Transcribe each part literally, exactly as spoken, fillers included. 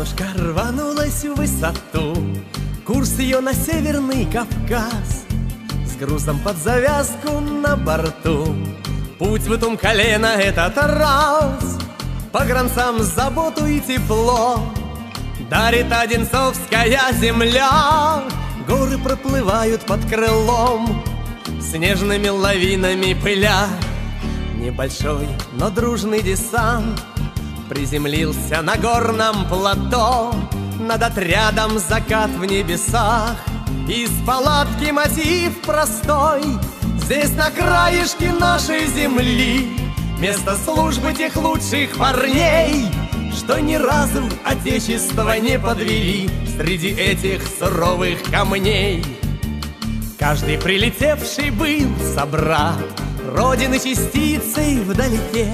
Аннушка рванулась в высоту, курс ее на Северный Кавказ, с грузом под завязку на борту. Путь в этом колено этот раз погранцам заботу и тепло дарит одинцовская земля. Горы проплывают под крылом, снежными лавинами пыля. Небольшой, но дружный десант приземлился на горном плато. Над отрядом закат в небесах, из палатки мотив простой. Здесь на краешке нашей земли место службы тех лучших парней, что ни разу отечество не подвели среди этих суровых камней. Каждый прилетевший был собрат родины частицей вдалеке,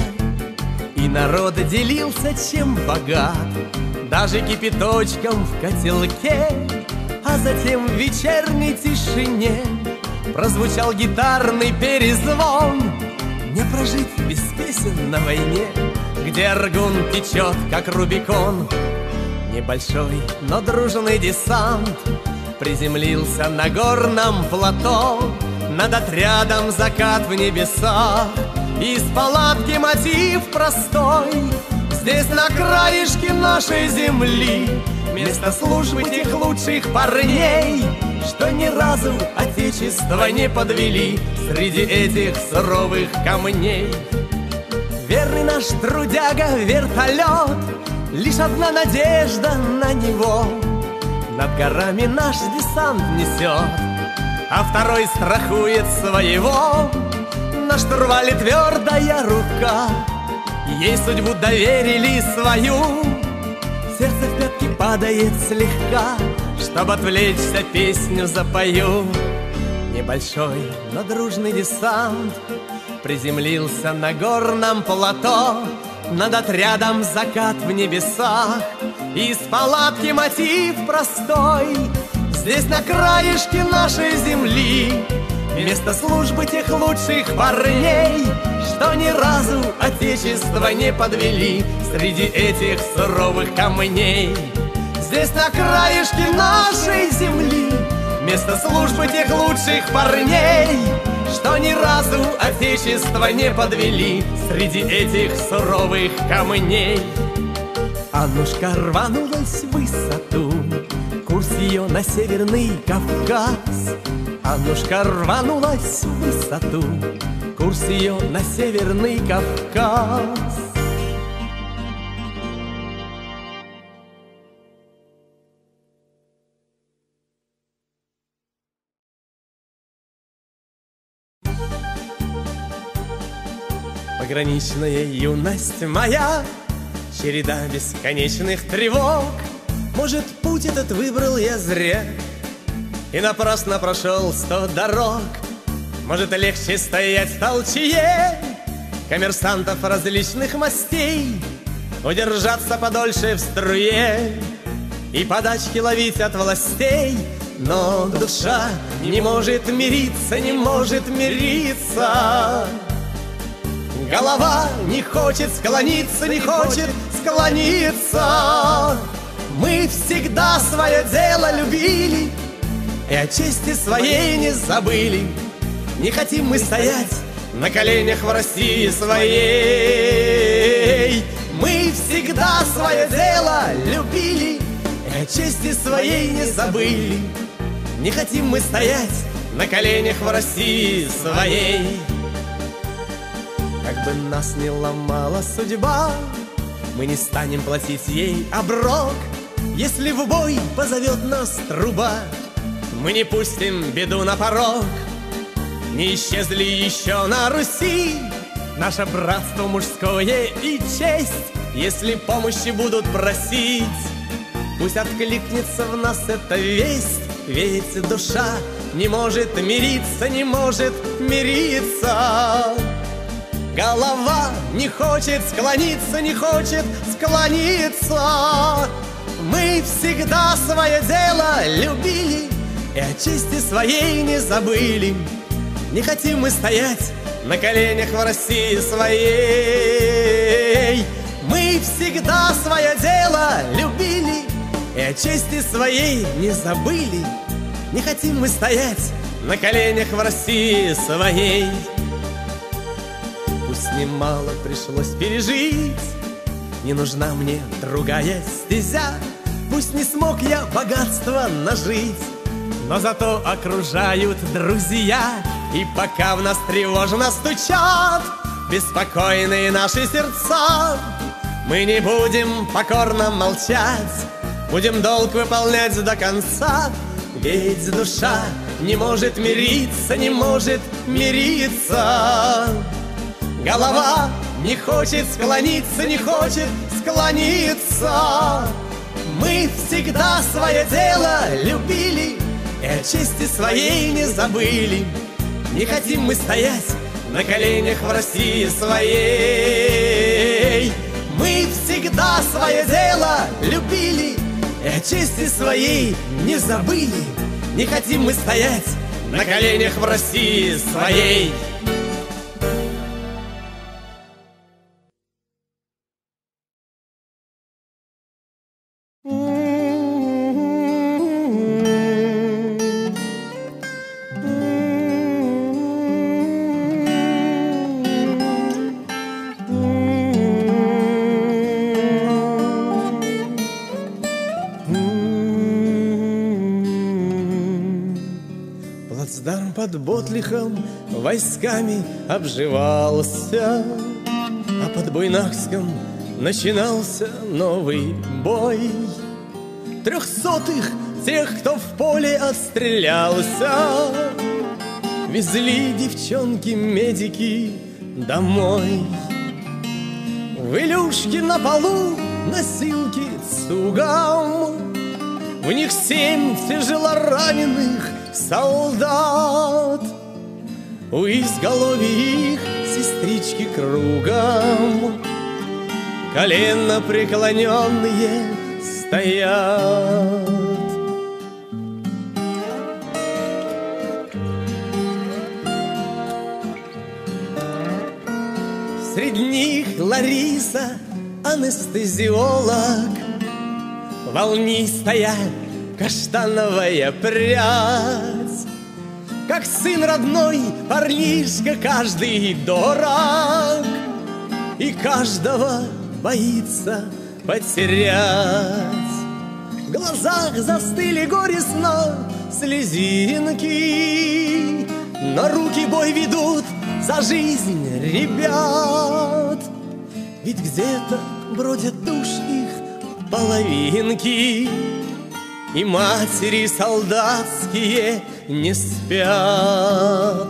и народ делился чем богат, даже кипяточком в котелке. А затем в вечерней тишине прозвучал гитарный перезвон. Не прожить без песен на войне, где Аргун течет, как Рубикон. Небольшой, но дружный десант приземлился на горном плато. Над отрядом закат в небесах, из палатки мотив простой. Здесь на краешке нашей земли место службы тех лучших парней, что ни разу отечество не подвели среди этих суровых камней. Верный наш трудяга вертолет, лишь одна надежда на него. Над горами наш десант несет, а второй страхует своего. На штурвале твердая рука, ей судьбу доверили свою. Сердце в пятки падает слегка, чтоб отвлечься, песню запою. Небольшой, но дружный десант приземлился на горном плато. Над отрядом закат в небесах, из палатки мотив простой. Здесь на краешке нашей земли место службы тех лучших парней, что ни разу отечество не подвели среди этих суровых камней. Здесь на краешке нашей земли место службы тех лучших парней, что ни разу отечество не подвели среди этих суровых камней. Аннушка рванулась в высоту, курс ее на Северный Кавказ. Аннушка рванулась в высоту, курс ее на Северный Кавказ. Пограничная юность моя, череда бесконечных тревог. Может, путь этот выбрал я зря и напрасно прошел сто дорог. Может, легче стоять в толчье коммерсантов различных мастей, удержаться подольше в струе и подачки ловить от властей. Но душа не может мириться, не может мириться. Голова не хочет склониться, не хочет склониться. Мы всегда свое дело любили и о чести своей не забыли. Не хотим мы стоять на коленях в России своей. Мы всегда свое дело любили и о чести своей не забыли. Не хотим мы стоять на коленях в России своей. Как бы нас ни ломала судьба, мы не станем платить ей оброк. Если в бой позовет нас труба, мы не пустим беду на порог. Не исчезли еще на Руси наше братство мужское и честь. Если помощи будут просить, пусть откликнется в нас эта весть. Ведь душа не может мириться, не может мириться. Голова не хочет склониться, не хочет склониться. Мы всегда свое дело любили и о чести своей не забыли. Не хотим мы стоять на коленях в России своей. Мы Мы всегда свое дело любили и о чести своей не забыли. Не хотим мы стоять на коленях в России своей. Пусть немало пришлось пережить, не нужна мне другая стезя. Пусть не смог я богатство нажить, но зато окружают друзья. И пока в нас тревожно стучат беспокойные наши сердца, мы не будем покорно молчать, будем долг выполнять до конца. Ведь душа не может мириться, не может мириться. Голова не хочет склониться, не хочет склониться. Мы всегда свое дело любили и о чести своей не забыли. Не хотим мы стоять на коленях в России своей. Мы всегда свое дело любили и о чести своей не забыли. Не хотим мы стоять на коленях в России своей. Плацдарм под Ботлихом войсками обживался, а под Буйнакском начинался новый бой. Трехсотых, тех, кто в поле отстрелялся, везли девчонки-медики домой. В Илюшке на полу носилки цугам, в них семь тяжелораненых солдат. У изголовья их сестрички кругом, колено преклоненные стоят. Среди них Лариса, анестезиолог, волнистая каштановая прядь. Как сын родной, парнишка каждый дорог, и каждого боится потерять. В глазах застыли горестно слезинки, но руки бой ведут за жизнь ребят. Ведь где-то бродят душ их половинки, и матери солдатские не спят.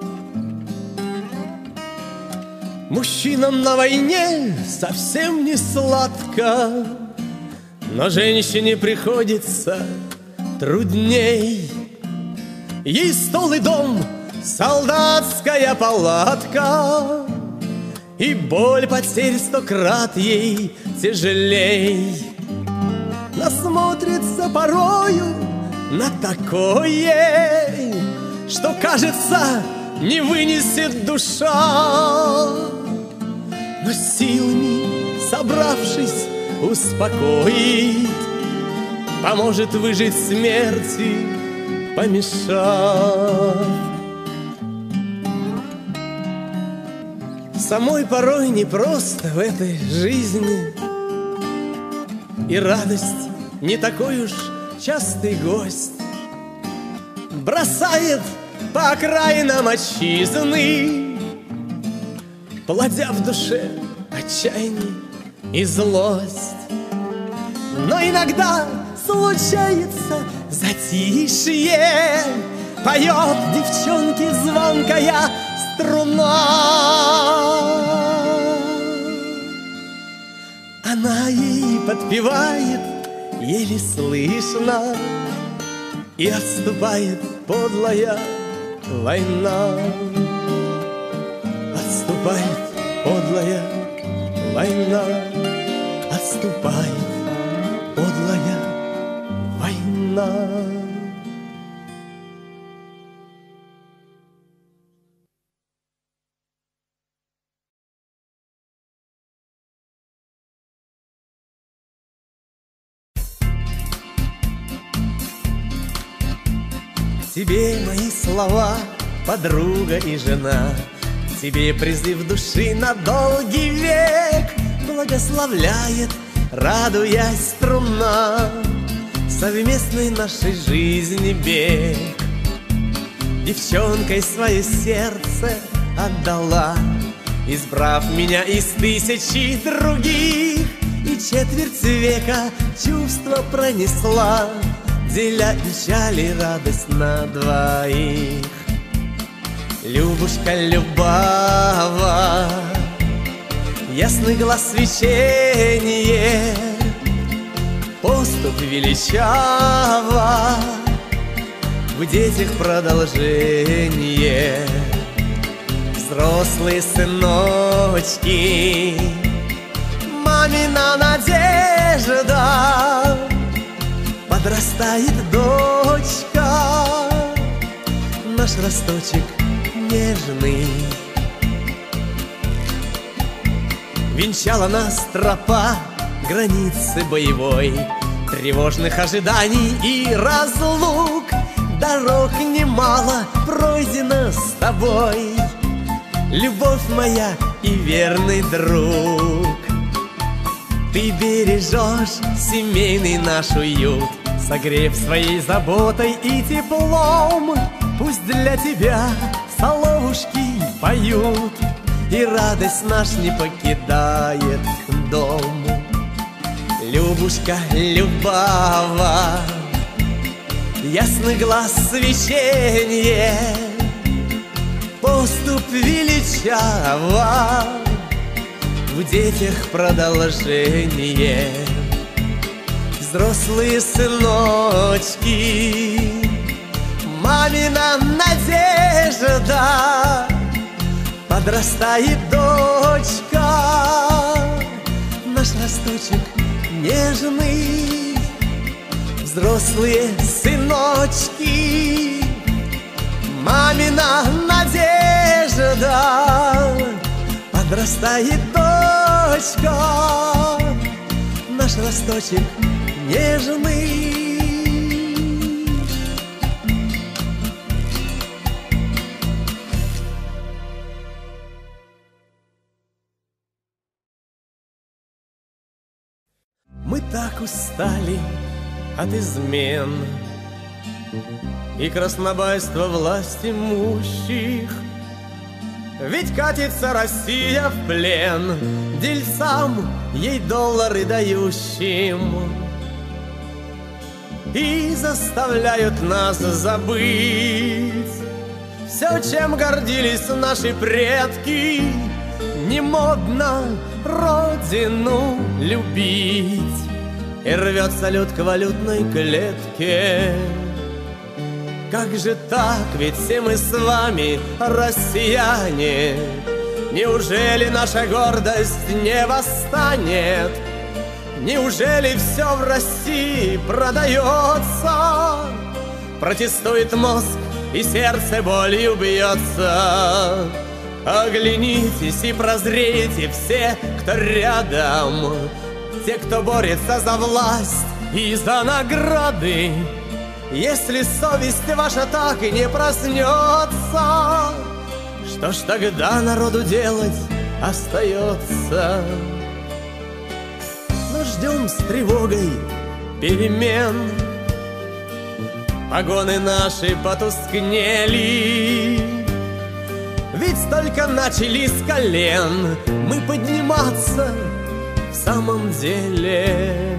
Мужчинам на войне совсем не сладко, но женщине приходится трудней. Ей стол и дом, солдатская палатка, и боль потерь сто крат ей тяжелей. Насмотрится порою на такое, что, кажется, не вынесет душа. Но силами, собравшись, успокоит, поможет выжить смерти, помешав. Самой порой непросто в этой жизни, и радость не такой уж частый гость. Бросает по окраинам отчизны, плодя в душе отчаяние и злость. Но иногда случается затишье, поет девчонке звонкая струна. Она ей подпевает еле слышно, и отступает подлая война. Отступает подлая война, отступает подлая война. Тебе мои слова, подруга и жена, тебе призыв души на долгий век. Благословляет, радуясь, струна совместной нашей жизни бег. Девчонкой свое сердце отдала, избрав меня из тысячи других, и четверть века чувства пронесла, деля печаль и радость на двоих. Любушка Любава, ясный глаз свечение, поступь величава, в детях продолжение. Взрослые сыночки, мамина надежда, подрастает дочка, наш росточек нежный. Венчала нас тропа границы боевой, тревожных ожиданий и разлук. Дорог немало пройдено с тобой, любовь моя и верный друг. Ты бережешь семейный наш уют, согрев своей заботой и теплом. Пусть для тебя соловушки поют, и радость наш не покидает дом. Любушка Любава, ясный глаз свечение, поступь величава, в детях продолжение. Взрослые сыночки, мамина надежда, подрастает дочка, наш росточек нежный. Взрослые сыночки, мамина надежда, подрастает дочка, наш росточек нежный. Мы так устали от измен и краснобайства власть имущих, ведь катится Россия в плен дельцам, ей доллары дающим, и заставляют нас забыть все, чем гордились наши предки. Не модно родину любить, и рвет салют к валютной клетке. Как же так, ведь все мы с вами россияне. Неужели наша гордость не восстанет? Неужели все в России продается? Протестует мозг, и сердце болью бьется. Оглянитесь и прозрейте все, кто рядом, те, кто борется за власть и за награды. Если совесть ваша так и не проснется, что ж тогда народу делать остается? Но ждем с тревогой перемен, погоны наши потускнели, ведь только начали с колен мы подниматься в самом деле.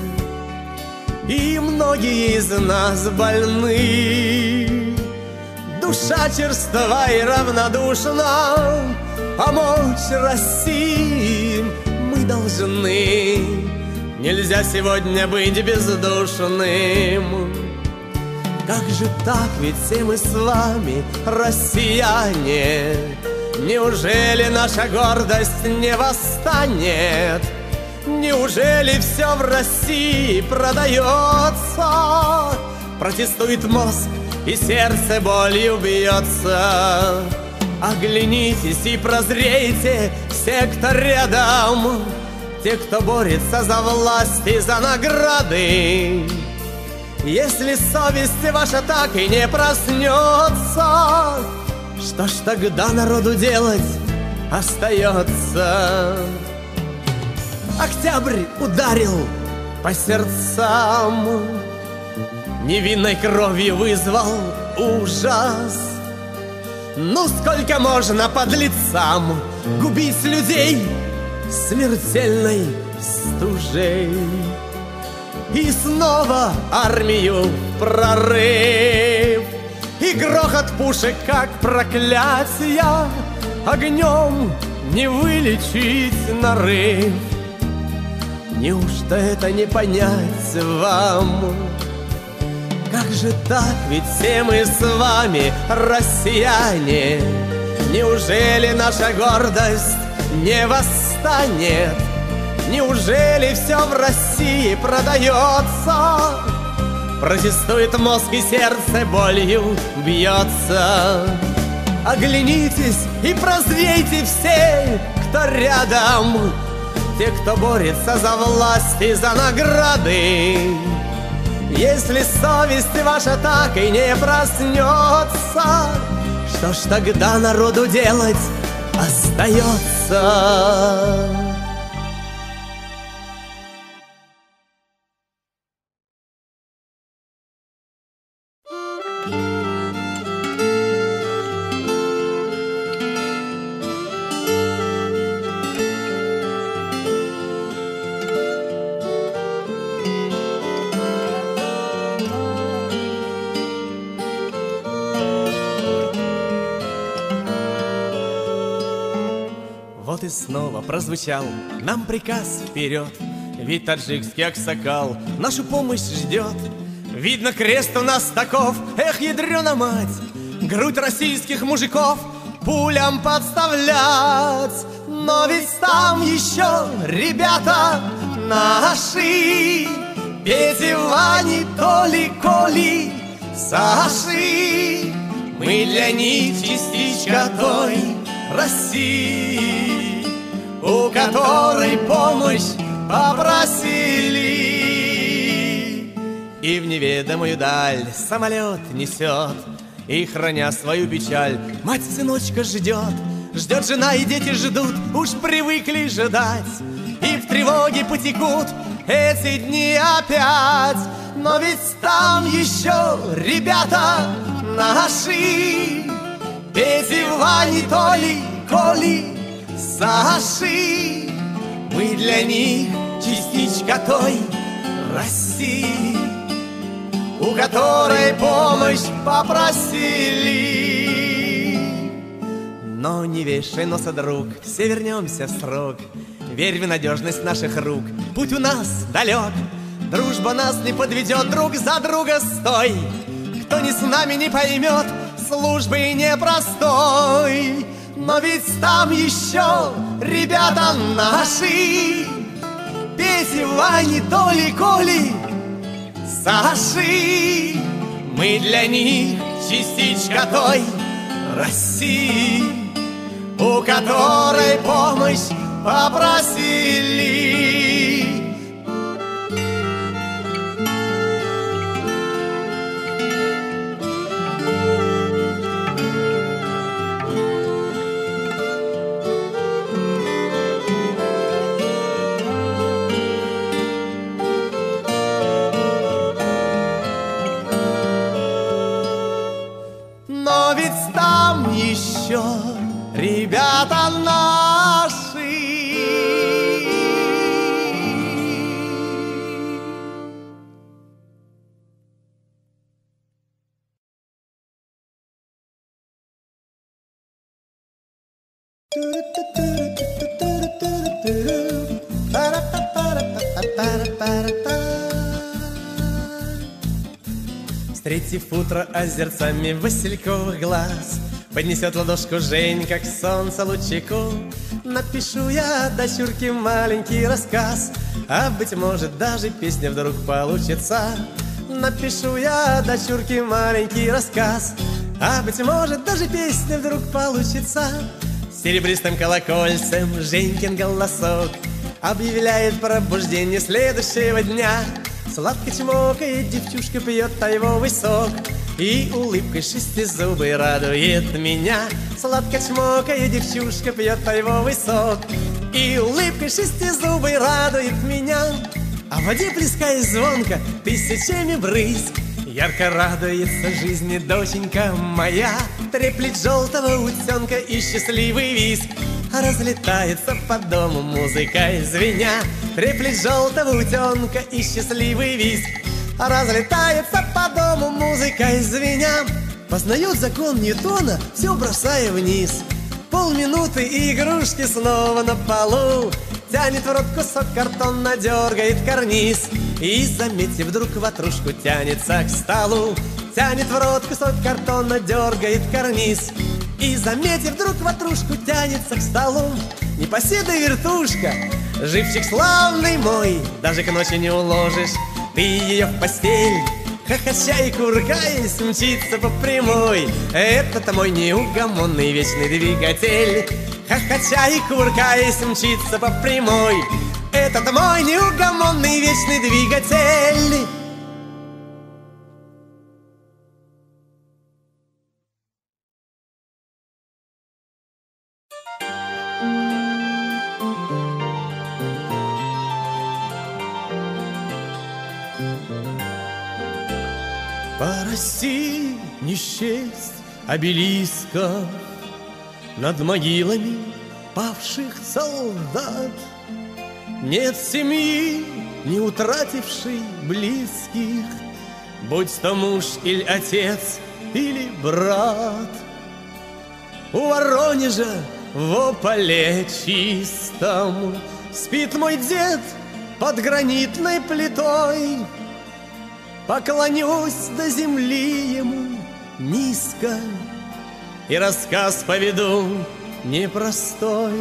И многие из нас больны, душа черства и равнодушна. Помочь России мы должны, нельзя сегодня быть бездушным. Как же так, ведь все мы с вами россияне. Неужели наша гордость не восстанет? Неужели все в России продается? Протестует мозг, и сердце болью бьется. Оглянитесь и прозрейте все, кто рядом, те, кто борется за власть и за награды. Если совесть ваша так и не проснется, что ж тогда народу делать остается? Октябрь ударил по сердцам, невинной кровью вызвал ужас. Ну сколько можно подлецам губить людей смертельной стужей? И снова армию в прорыв, и грохот пушек, как проклятие, огнем не вылечить нарыв. Неужто это не понять вам? Как же так, ведь все мы с вами россияне. Неужели наша гордость не восстанет? Неужели все в России продается? Протестует мозг и сердце болью бьется. Оглянитесь и прозрейте все, кто рядом, те, кто борется за власть и за награды. Если совесть ваша так и не проснется, что ж тогда народу делать остается? Вот и снова прозвучал нам приказ вперед, ведь таджикский аксакал нашу помощь ждет. Видно, крест у нас таков, эх, ядрена мать, грудь российских мужиков пулям подставлять. Но ведь там еще ребята наши, Пети, Вани, Толи, Коли, Саши. Мы для них частичка той России, у которой помощь попросили. И в неведомую даль самолет несет, и, храня свою печаль, мать сыночка ждет. Ждет жена, и дети ждут, уж привыкли ждать, и в тревоге потекут эти дни опять. Но ведь там еще ребята наши, Пети, Вани, Толи, Коли, Саши. Мы для них частичка той России, у которой помощь попросили. Но не вешай носа, друг, все вернемся в срок. Верь в надежность наших рук, путь у нас далек. Дружба нас не подведет, друг за друга стой. Кто не с нами, не поймет службы непростой. Но ведь там еще ребята наши, Пети, Вани, Толи, Коли, Саши. Мы для них частичка той России, у которой помощь попросили. Но ведь там еще ребята наши. Встретив утро озерцами васильковых глаз, поднесет ладошку Женька к солнцу лучику. Напишу я дочурке маленький рассказ, а быть может даже песня вдруг получится. Напишу я дочурке маленький рассказ, а быть может даже песня вдруг получится. Серебристым колокольцем Женькин голосок объявляет пробуждение следующего дня. Сладко чмокает, девчушка пьет тайвовый сок, и улыбкой шестизубой радует меня. Сладко чмокает, девчушка пьет тайвовый сок, и улыбкой шестизубой радует меня. А в воде плескаясь звонко тысячами брызг, ярко радуется жизни доченька моя. Треплет желтого утенка и счастливый визг разлетается по дому музыкой звеня. Треплет желтого утенка и счастливый визг разлетается по дому музыкой звеня. Познает закон Ньютона, все бросая вниз. Полминуты и игрушки снова на полу. Тянет в рот кусок картона, дергает карниз, и, заметив, вдруг ватрушку тянется к столу. Тянет в рот кусок картона, дергает карниз, и, заметив, вдруг ватрушку тянется к столу. Непоседа вертушка, живчик славный мой, даже к ночи не уложишь ты ее в постель. Хохоча и куркаясь, мчится по прямой. Это-то мой неугомонный вечный двигатель. Хохоча и куркаясь, мчится по прямой. Это-то мой неугомонный вечный двигатель. По России не счесть обелисков над могилами павших солдат. Нет семьи, не утратившей близких, будь то муж или отец, или брат. У Воронежа в ополе чистом спит мой дед под гранитной плитой. Поклонюсь до земли ему низко и рассказ поведу непростой.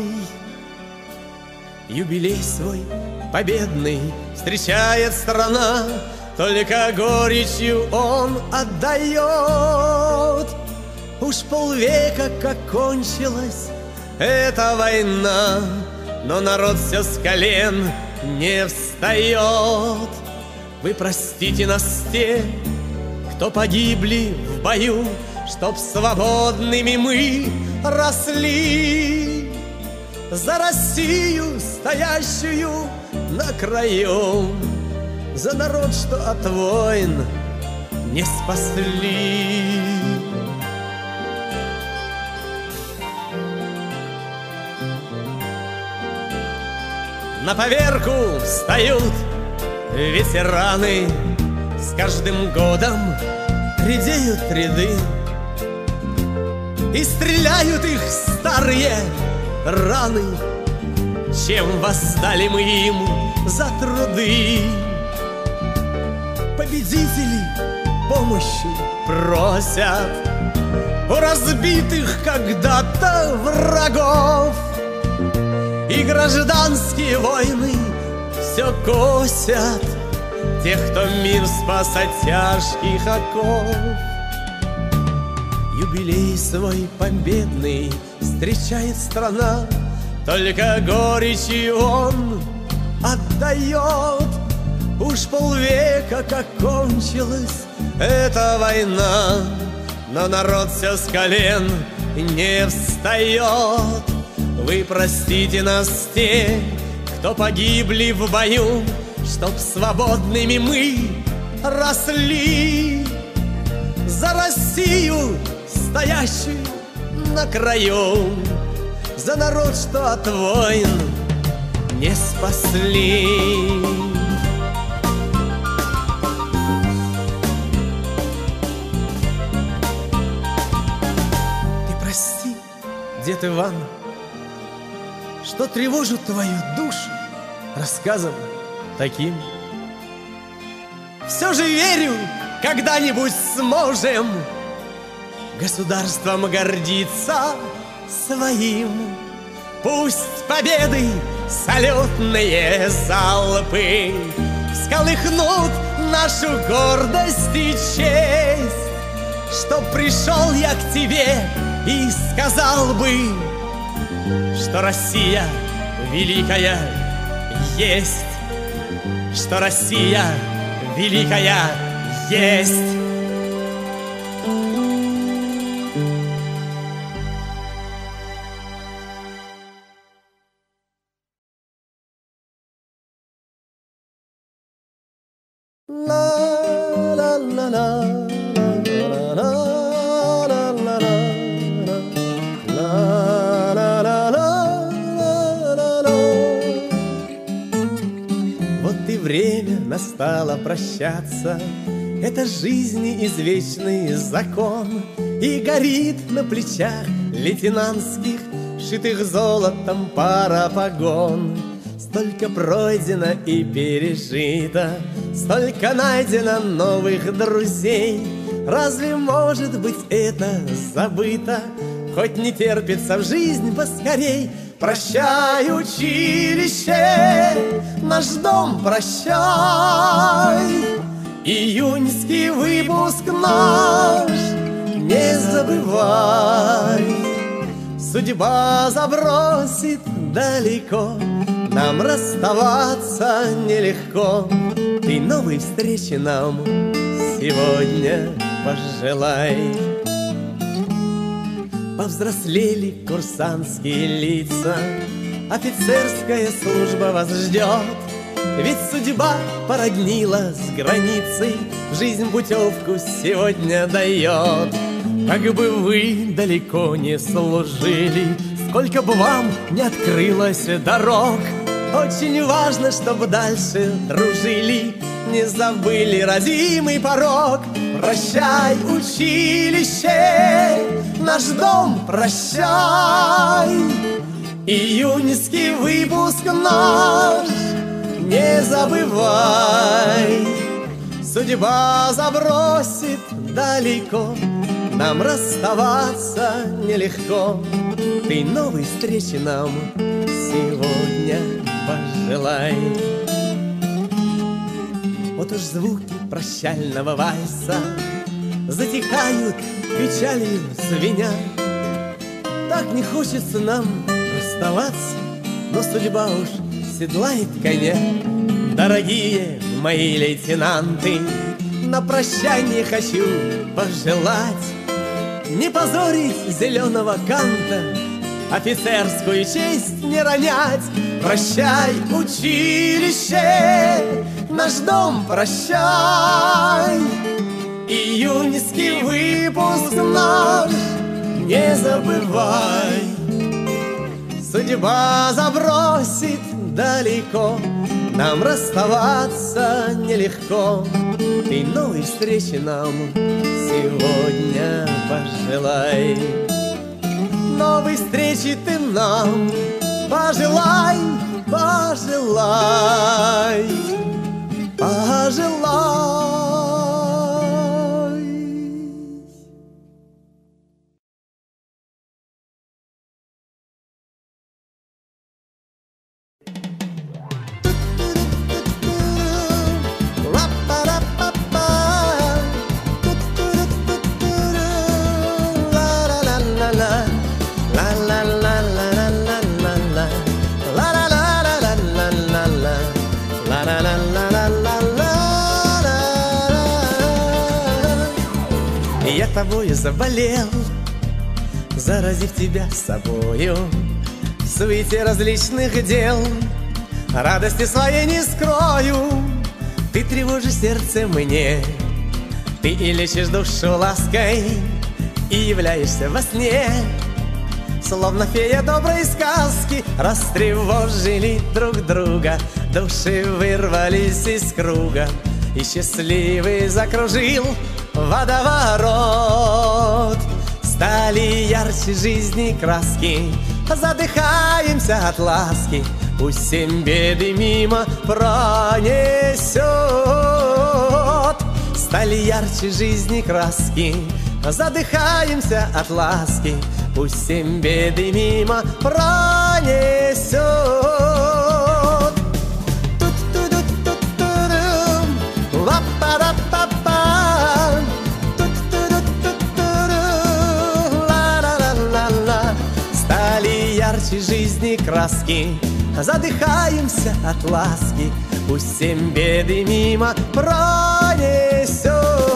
Юбилей свой победный встречает страна, только горечью он отдает. Уж полвека как кончилась эта война, но народ все с колен не встает. Вы простите нас те, кто погибли в бою, чтоб свободными мы росли. За Россию, стоящую на краю, за народ, что от войн не спасли. На поверку встают ветераны, с каждым годом редеют ряды, и стреляют их старые раны. Чем воздали мы им за труды? Победители помощи просят у разбитых когда-то врагов, и гражданские войны все косят тех, кто мир спас от тяжких оков. Юбилей свой победный встречает страна, только горечью он отдает. Уж полвека как кончилась эта война, но народ все с колен не встает. Вы простите нас те, кто погибли в бою, чтоб свободными мы росли. За Россию, стоящую на краю, за народ, что от войн не спасли. Ты прости, дед Иван, что тревожу твою душу рассказом таким. Все же верю, когда-нибудь сможем государством гордиться своим. Пусть победы салютные залпы всколыхнут нашу гордость и честь, чтоб пришел я к тебе и сказал бы, что Россия великая есть, что Россия великая есть. Вот и время настало прощаться, это жизни извечный закон, и горит на плечах лейтенантских, шитых золотом пара погон. Столько пройдено и пережито, столько найдено новых друзей. Разве может быть это забыто? Хоть не терпится в жизнь поскорей. Прощай, училище, наш дом прощай, июньский выпуск наш не забывай. Судьба забросит далеко, нам расставаться нелегко. Ты новой встречи нам сегодня пожелай. Повзрослели курсантские лица, офицерская служба вас ждет. Ведь судьба породнила с границей, в жизнь путевку сегодня дает. Как бы вы далеко не служили, сколько бы вам не открылось дорог, очень важно, чтобы дальше дружили, не забыли родимый порог. Прощай, училище, наш дом прощай, июньский выпуск наш не забывай. Судьба забросит далеко, нам расставаться нелегко. Ты новой встречи нам сегодня пожелай. Вот уж звуки прощального вальса затихают печалью звеня. Так не хочется нам расставаться, но судьба уж седлает коня. Дорогие мои лейтенанты, на прощание хочу пожелать не позорить зеленого канта, офицерскую честь не ронять. Прощай, училище, наш дом прощай, июньский выпуск наш не забывай. Судьба забросит далеко, нам расставаться нелегко. Ты новой встречи нам сегодня пожелай. Новой встречи ты нам пожелай, пожелай, пожелай. Я тобою заболел, заразив тебя собою, в суете различных дел радости своей не скрою. Ты тревожишь сердце мне, ты и лечишь душу лаской, и являешься во сне, словно фея доброй сказки. Растревожили друг друга, души вырвались из круга, и счастливый закружил водоворот. Стали ярче жизни краски, задыхаемся от ласки, пусть семь беды мимо пронесет. Стали ярче жизни краски, задыхаемся от ласки, пусть семь беды мимо пронесет. Стали ярче жизни краски, задыхаемся от ласки, пусть семь беды мимо пронесет.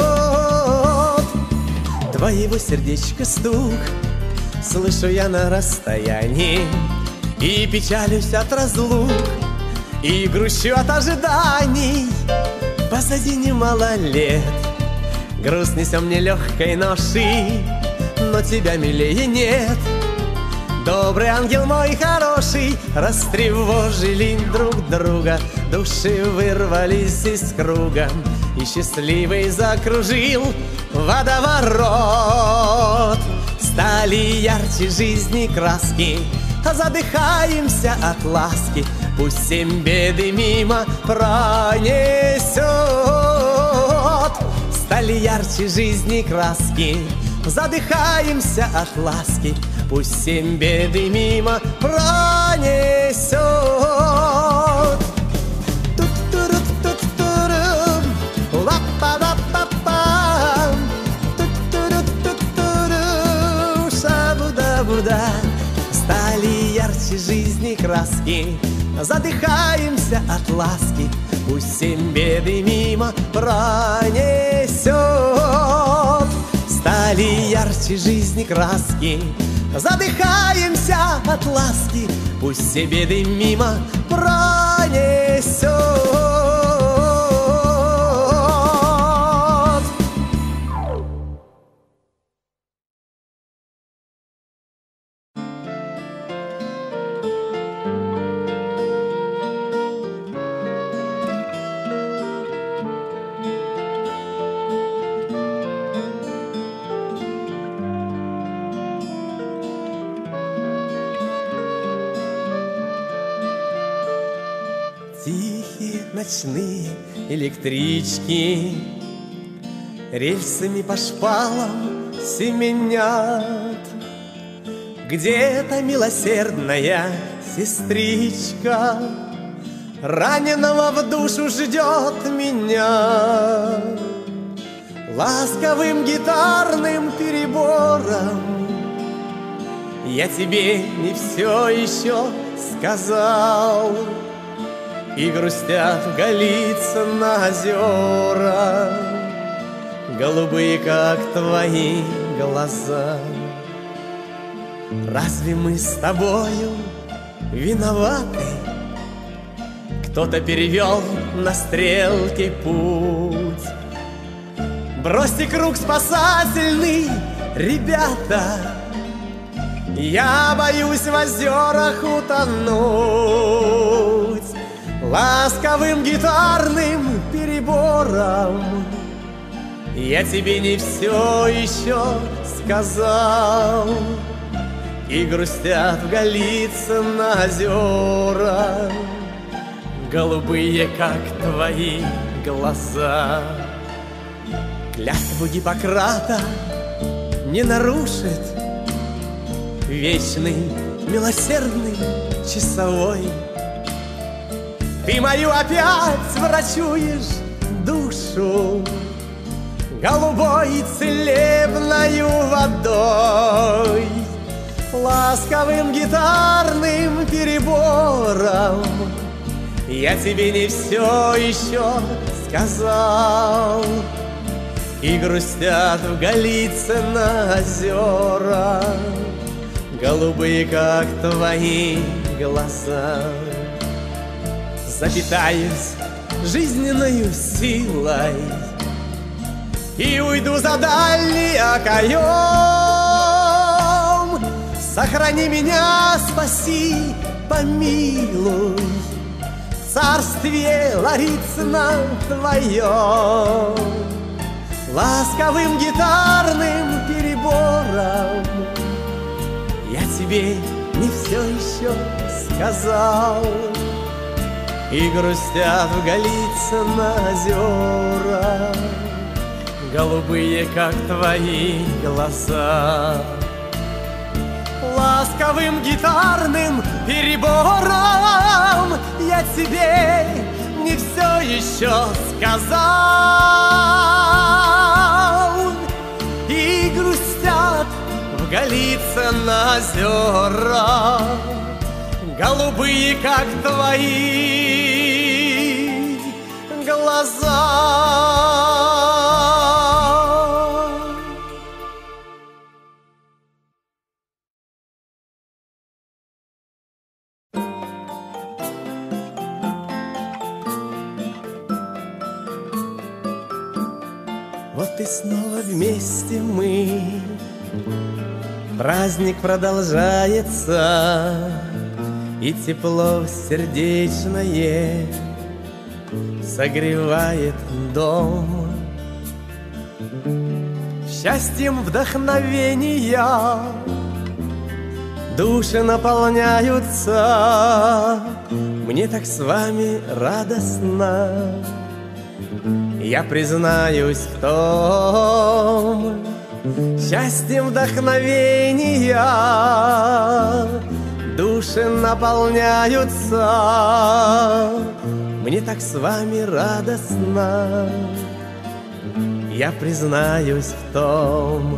Твоего сердечка стук слышу я на расстоянии, и печалюсь от разлук, и грущу от ожиданий. Позади немало лет, груз несем нелегкой ноши, но тебя милее нет. Добрый ангел мой хороший, растревожили друг друга, души вырвались из круга, и счастливый закружил водоворот. Стали ярче жизни краски, задыхаемся от ласки, пусть семь беды мимо пронесет. Стали ярче жизни краски, задыхаемся от ласки, пусть семь беды мимо пронесет. Стали ярче жизни краски, задыхаемся от ласки, пусть семь беды мимо пронесет. Стали ярче жизни краски, задыхаемся от ласки, пусть все беды мимо пронесет. Тихие ночные электрички рельсами по шпалам семенят. Где-то милосердная сестричка раненого в душу ждет меня. Ласковым гитарным перебором я тебе не все еще сказал, и грустят в Голицын озера, голубые, как твои глаза. Разве мы с тобою виноваты? Кто-то перевел на стрелке путь. Бросьте круг спасательный, ребята, я боюсь в озерах утонуть. Ласковым гитарным перебором я тебе не все еще сказал, и грустят в Голицын озера, голубые, как твои глаза. Клятву Гиппократа не нарушит вечный милосердный часовой. Ты мою опять врачуешь душу голубой целебною водой. Ласковым гитарным перебором я тебе не все еще сказал, и грустят в Голицын озера, голубые, как твои глаза. Запитаюсь жизненною силой и уйду за дальний окоем. Сохрани меня, спаси, помилуй, в царстве Ларицына твоем. Ласковым гитарным перебором я тебе не все еще сказал, и грустят в Голицын озера, голубые, как твои глаза. Ласковым гитарным перебором я тебе не все еще сказал, и грустят в Голицын озера, голубые, как твои глаза. Вот и снова вместе мы. Праздник продолжается, и тепло сердечное согревает дом. Счастьем вдохновения души наполняются. Мне так с вами радостно, я признаюсь в том. Счастьем вдохновения души наполняются. Мне так с вами радостно, я признаюсь в том.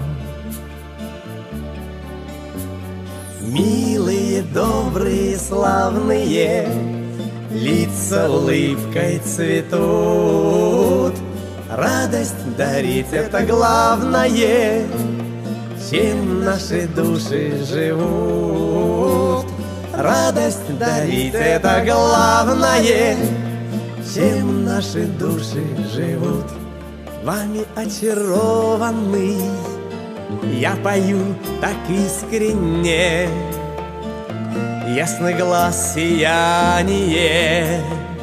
Милые, добрые, славные лица улыбкой цветут. Радость дарить — это главное, чем наши души живут. Радость дарить — это главное, чем наши души живут. Вами очарованный я пою так искренне, ясный глаз сияние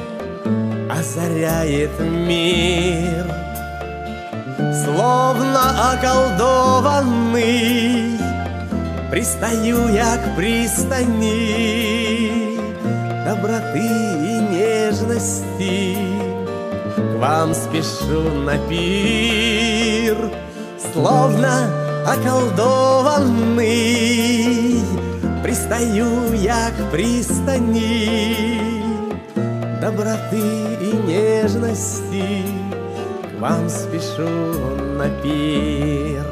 озаряет мир. Словно околдованный пристаю я к пристани доброты и нежности. К вам спешу на пир, словно околдованный пристаю я к пристани доброты и нежности. К вам спешу на пир.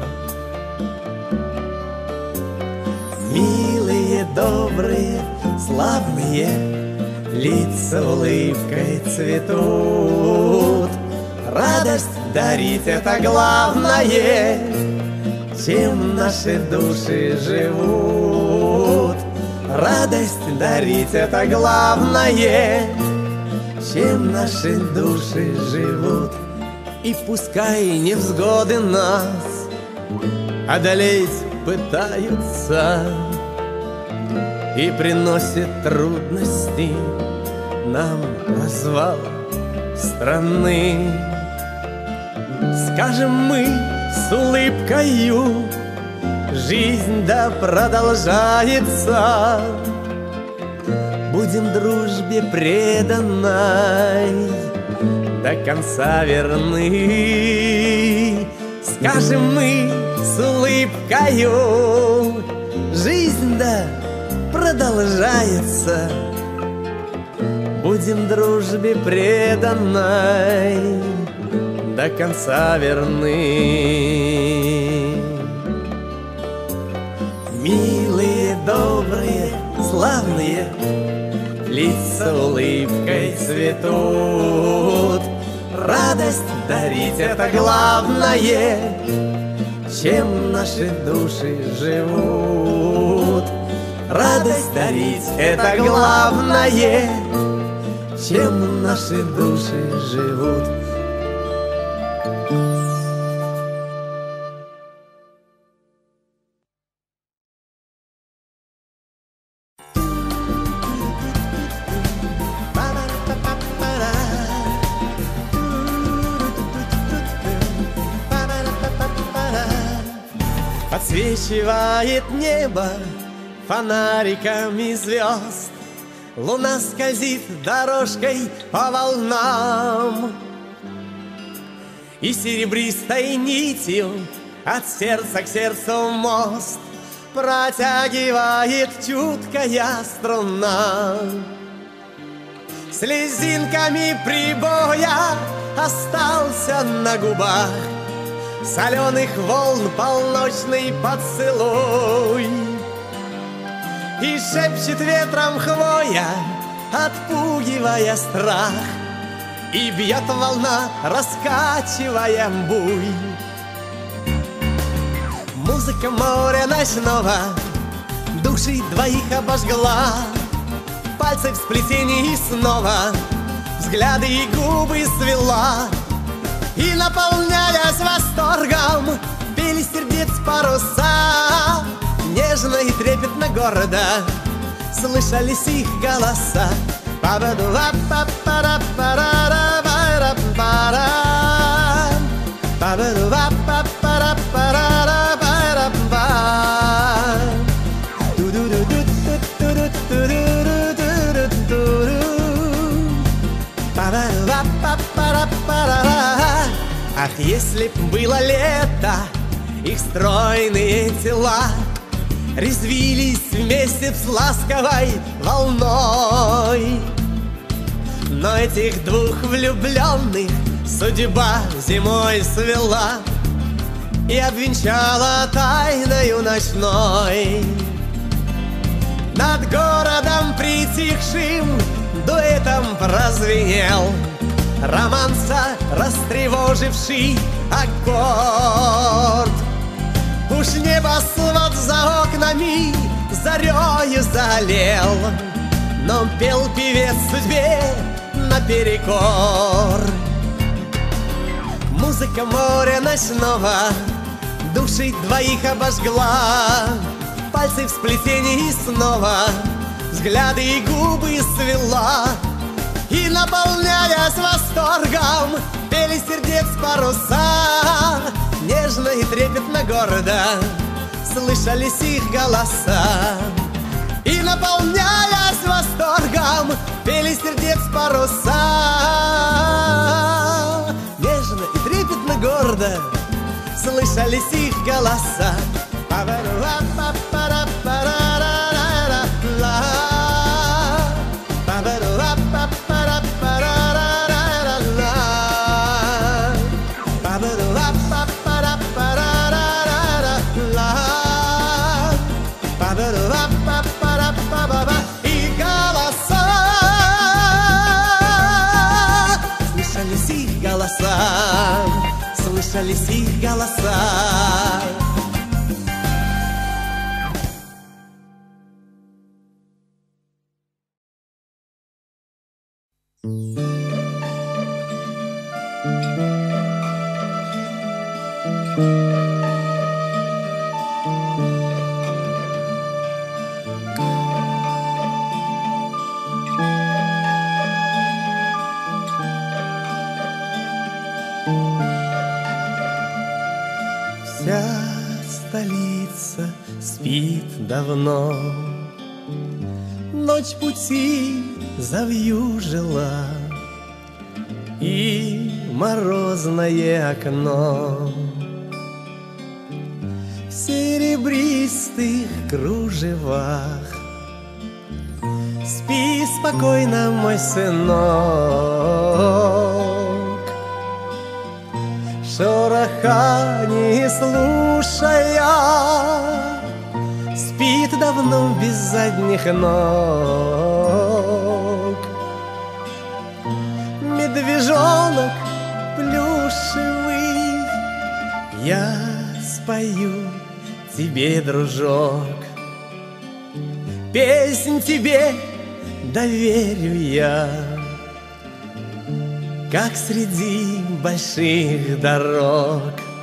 Милые, добрые, славные лица улыбкой цветут. Радость дарить — это главное, чем наши души живут. Радость дарить — это главное, чем наши души живут. И пускай невзгоды нас одолеть пытаются и приносят трудности нам развал страны, скажем мы с улыбкою: жизнь да продолжается. Будем дружбе преданной до конца верны. Скажем мы с улыбкою: жизнь да продолжается. Будем дружбе преданной до конца верны. Милые, добрые, славные лица улыбкой цветут. Радость дарить — это главное, чем наши души живут. Радость дарить — это главное, чем наши души живут. Подсвечивает небо фонариками звезд, луна скользит дорожкой по волнам, и серебристой нитью от сердца к сердцу мост протягивает чуткая струна. Слезинками прибоя остался на губах соленых волн полночный поцелуй, и шепчет ветром хвоя, отпугивая страх: и бьет волна, раскачивая буй. Музыка моря ночного души двоих обожгла, пальцы в сплетении снова взгляды и губы свела. И, наполняясь восторгом, пели сердец паруса, нежно и трепетно гордо слышались их голоса. Ах, если б было лето, их стройные тела резвились вместе с ласковой волной. Но этих двух влюбленных судьба зимой свела и обвенчала тайною ночной. Над городом притихшим дуэтом прозвенел романса растревоживший аккорд. Уж небосвод за окнами зарею залил, но пел певец судьбе наперекор. Музыка моря ночного души двоих обожгла, пальцы в сплетении снова взгляды и губы свела. И, наполняясь восторгом, пели сердец паруса, нежно и трепетно гордо слышались их голоса. И, наполняясь восторгом, пели сердец паруса, нежно и трепетно гордо слышались их голоса. И голоса, слышались их голоса, слышались их голоса. Вся столица спит давно, ночь пути завьюжила, и морозное окно в серебристых кружевах. Спи спокойно, мой сынок, шороха не слушая, спит давно без задних ног. Медвежонок плюшевый, я спою тебе, дружок, песнь тебе доверю я. Как среди больших дорог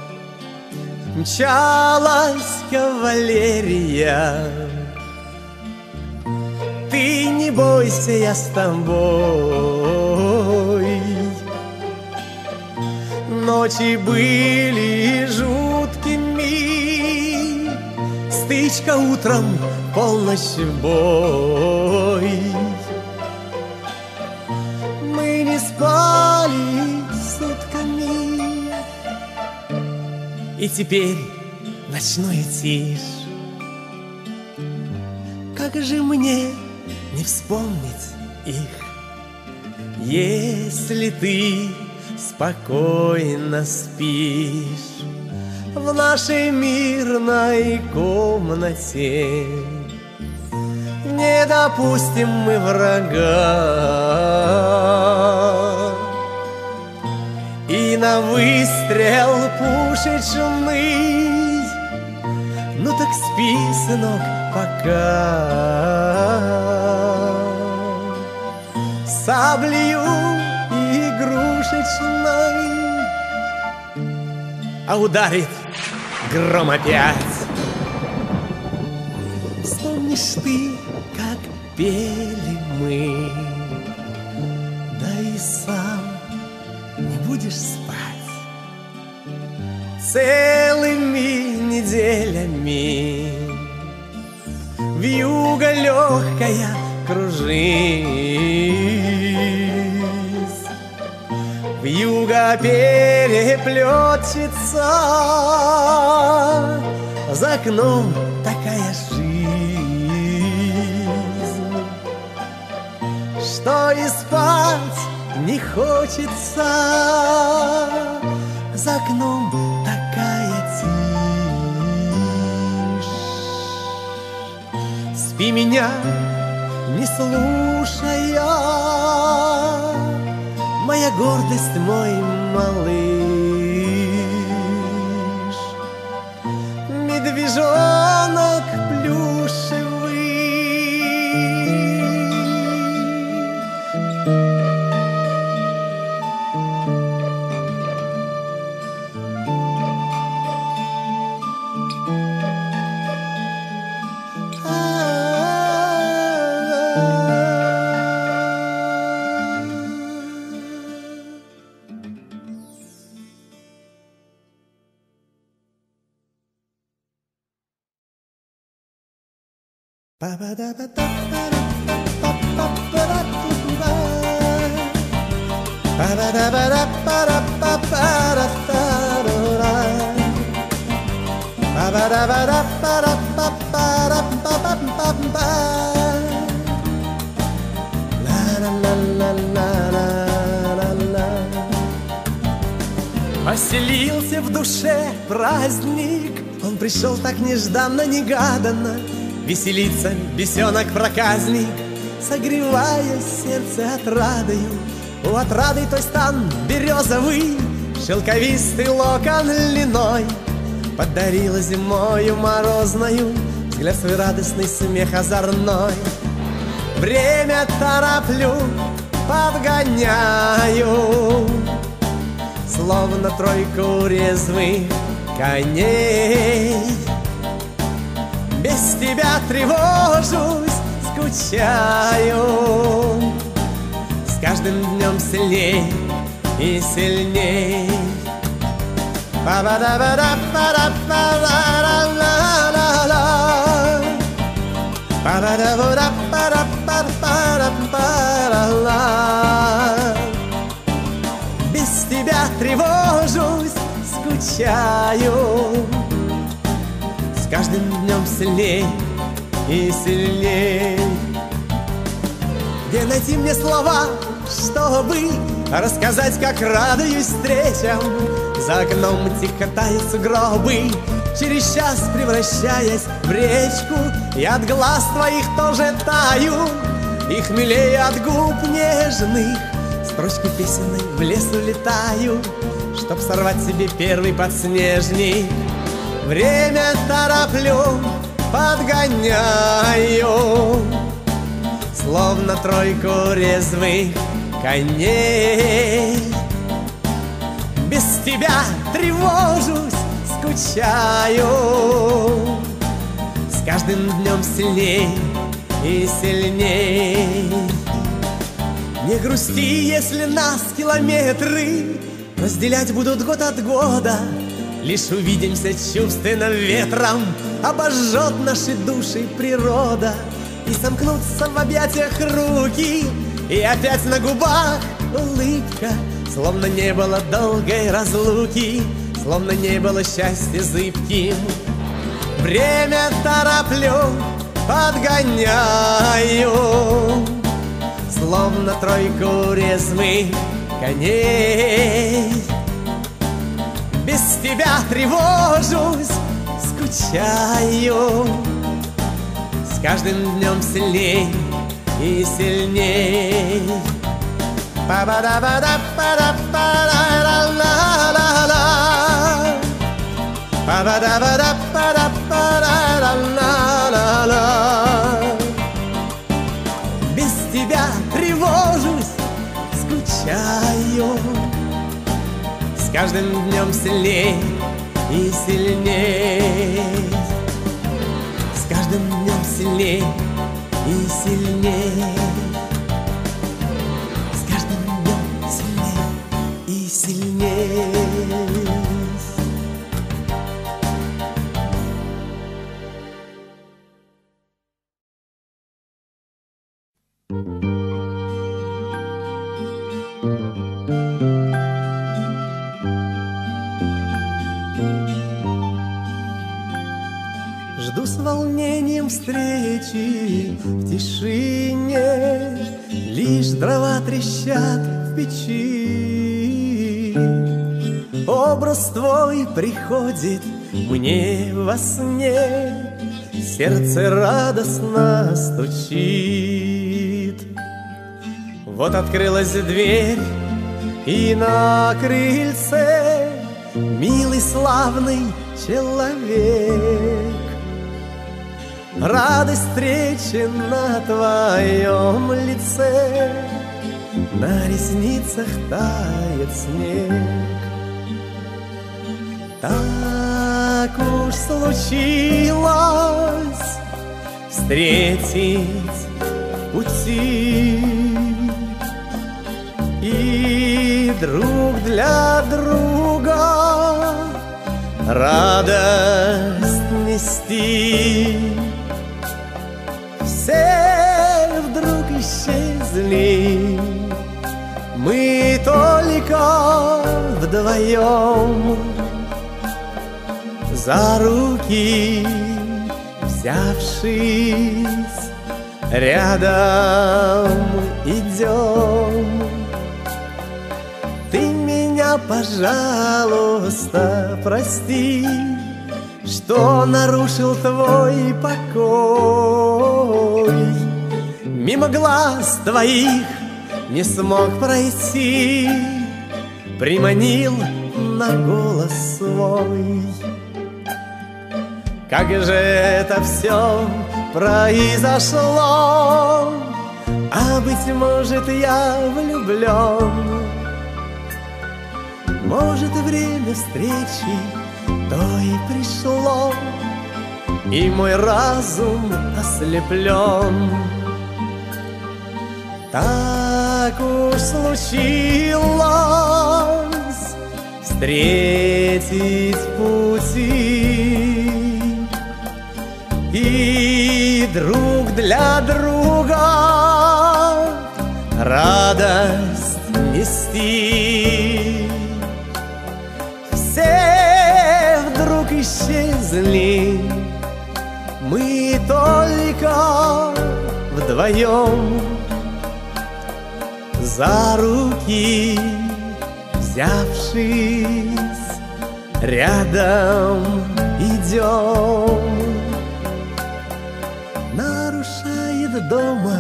мчалась кавалерия, ты не бойся, я с тобой. Ночи были жуткими, стычка утром, полночь бой. Мы не спали сутками, и теперь ночную тишь. Как же мне не вспомнить их, если ты спокойно спишь в нашей мирной комнате. Не допустим мы врага, И на выстрел пушечный. Ну так спи, сынок, пока. Саблею игрушечной, а ударит гром опять. Вспомнишь ты, как пели мы, да и сам не будешь спать целыми неделями. Вьюга легкая, кружись, вьюга переплетчица, за окном такая жизнь, что и спать не хочется. За окном такая тишь. Спи меня, не слушая, моя гордость, мой малыш. Медвежонок плюшевый. Поселился в душе праздник, он пришел так нежданно-негаданно. Веселится бесенок-проказник, согревая сердце отрадою. У отрады той стан березовый, шелковистый локон льняной. Подарила зимою морозною взгляд свой радостный, смех озорной. Время тороплю, подгоняю, словно тройку резвых коней. Без тебя тревожусь, скучаю, с каждым днем сильней и сильней. Без тебя тревожусь, скучаю, с каждым днем сильней и сильней. Где найти мне слова, чтобы рассказать, как радуюсь встречам? За окном тихо тают сугробы, через час превращаясь в речку. И от глаз твоих тоже таю, и хмелее от губ нежных. Строчки песенной в лес улетаю, чтоб сорвать себе первый подснежник. Время тороплю, подгоняю, словно тройку резвых коней. Без тебя тревожусь, скучаю, с каждым днем сильней и сильней. Не грусти, если нас километры разделять будут год от года. Лишь увидимся чувственным ветром, обожжет наши души природа. И сомкнутся в объятиях руки, и опять на губах улыбка. Словно не было долгой разлуки, словно не было счастья зыбким. Время тороплю, подгоняю, словно тройку резвых коней. Без тебя тревожусь, скучаю, с каждым днем сильней и сильней. Па-ба-да-ба-да-па-да-па-да-да-да. Без тебя тревожусь, скучаю, с каждым днем сильней и сильней, с каждым днем сильней и сильней, с каждым днем сильней и сильней. Жду с волнением встречи в тишине, лишь дрова трещат в печи. Образ твой приходит мне во сне, сердце радостно стучит. Вот открылась дверь, и на крыльце милый славный человек. Радость встречи на твоем лице, на ресницах тает снег. Так уж случилось встретить в пути, и друг для друга радость нести. Все вдруг исчезли, мы только вдвоем, за руки взявшись, рядом идем. Ты меня, пожалуйста, прости, что нарушил твой покой. Мимо глаз твоих не смог пройти, приманил на голос свой. Как же это все произошло, а быть может, я влюблен. Может, время встречи то и пришло, и мой разум ослеплен. Так уж случилось встретить в пути, и друг для друга радость нести. Все вдруг исчезли, мы только вдвоем, за руки взявшись, рядом идем. Нарушает дома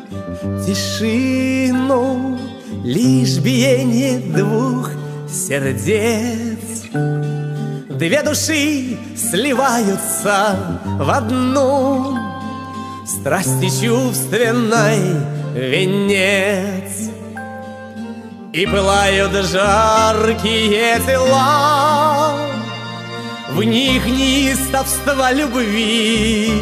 тишину лишь биение двух сердец. Две души сливаются в одну, страсти чувственной венец. И пылают жаркие тела, в них неистовство любви.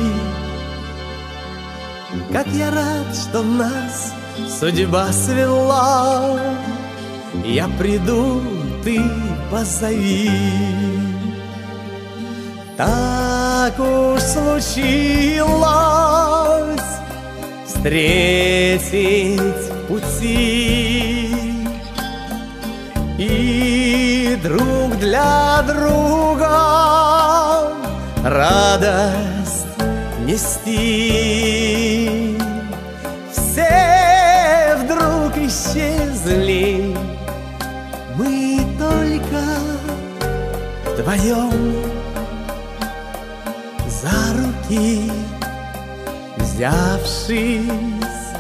Как я рад, что нас судьба свела, я приду, ты позови. Так уж случилось встретить в пути, и друг для друга радость нести. Все вдруг исчезли, мы только вдвоем, за руки взявшись,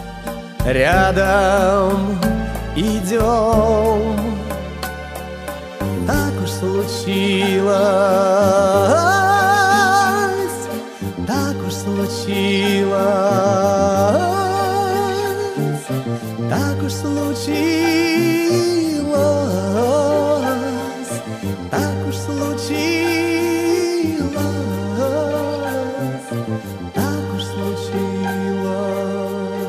рядом идем. Так уж случилось, так уж случилось, так уж случилось, так уж случилось, так уж случилось.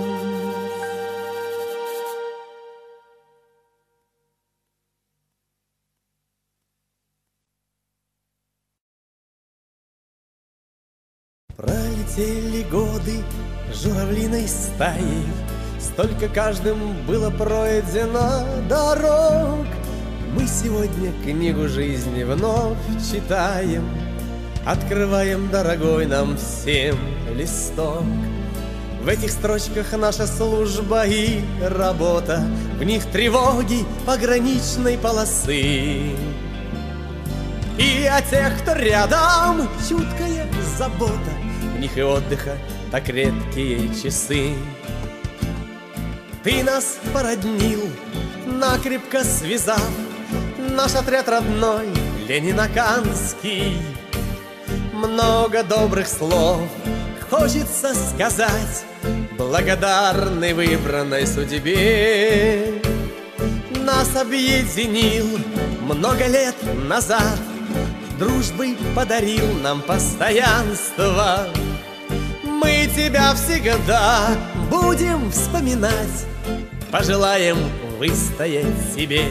Пролетели годы журавлиной стаей, столько каждым было пройдено дорог. Мы сегодня книгу жизни вновь читаем, открываем дорогой нам всем листок. В этих строчках наша служба и работа, в них тревоги пограничной полосы. И о тех, кто рядом, чуткая забота, в них и отдыха так редкие часы. Ты нас породнил, накрепко связав, наш отряд родной, ленинаканский. Много добрых слов хочется сказать, благодарны выбранной судьбе. Нас объединил много лет назад, дружбой подарил нам постоянство. Мы тебя всегда будем вспоминать, пожелаем выстоять себе.